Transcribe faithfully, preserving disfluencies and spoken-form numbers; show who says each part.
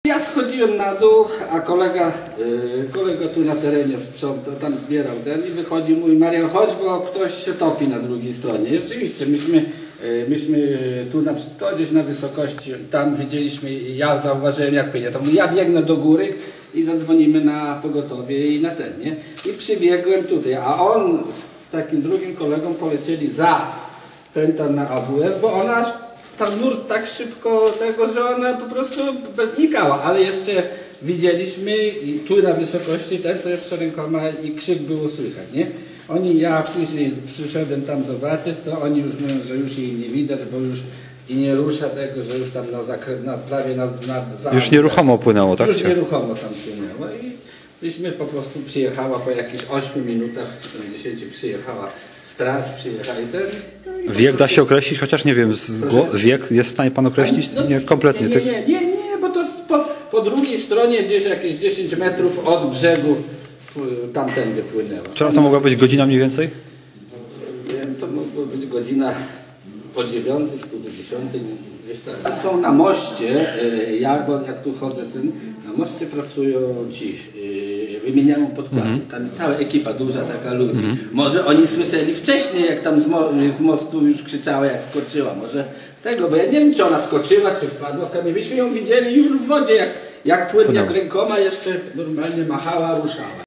Speaker 1: Ja schodziłem na dół, a kolega, yy, kolega tu na terenie sprzątał, tam zbierał ten i wychodzi, mówi: Marian, chodź, bo ktoś się topi na drugiej stronie. I rzeczywiście, myśmy, yy, myśmy tu na, to gdzieś na wysokości, tam widzieliśmy, ja zauważyłem, jak płynie. To mówię: ja biegnę do góry i zadzwonimy na pogotowie i na ten, nie? I przybiegłem tutaj, a on z, z takim drugim kolegą polecieli za ten tam na A W F, bo ona ta nurt tak szybko tego, że ona po prostu znikała, ale jeszcze widzieliśmy i tu na wysokości ten, to jeszcze rękoma i krzyk było słychać, nie? Oni, ja później przyszedłem tam zobaczyć, to oni już mówią, że już jej nie widać, bo już i nie rusza tego, że już tam na, zakre, na prawie na, na za,
Speaker 2: Już nieruchomo płynęło, tak?
Speaker 1: Już nieruchomo tam płynęło i myśmy po prostu przyjechała po jakichś ośmiu minutach, czy dziesięciu przyjechała straż, przyjechali ten. No
Speaker 2: wiek da się określić, chociaż nie wiem, z wiek jest w stanie pan określić?
Speaker 1: No,
Speaker 2: nie, kompletnie.
Speaker 1: Nie, nie, nie, nie, bo to po, po drugiej stronie gdzieś jakieś dziesięć metrów od brzegu tamtędy płynęła.
Speaker 2: Która to mogła być godzina mniej więcej?
Speaker 1: Wiem, to mogła być godzina po dziewiątej, wpół do dziesiątej. Tak. Są na moście, ja, bo jak tu chodzę, ten, na moście pracują ci, wymieniają podkłady. Mm -hmm. Tam jest cała ekipa duża taka ludzi. Mm -hmm. Może oni słyszeli wcześniej, jak tam z, mo z mostu już krzyczała, jak skoczyła. Może tego, bo ja nie wiem, czy ona skoczyła, czy wpadła w kamień. Myśmy ją widzieli już w wodzie, jak, jak płynnie, jak rękoma jeszcze normalnie machała, ruszała.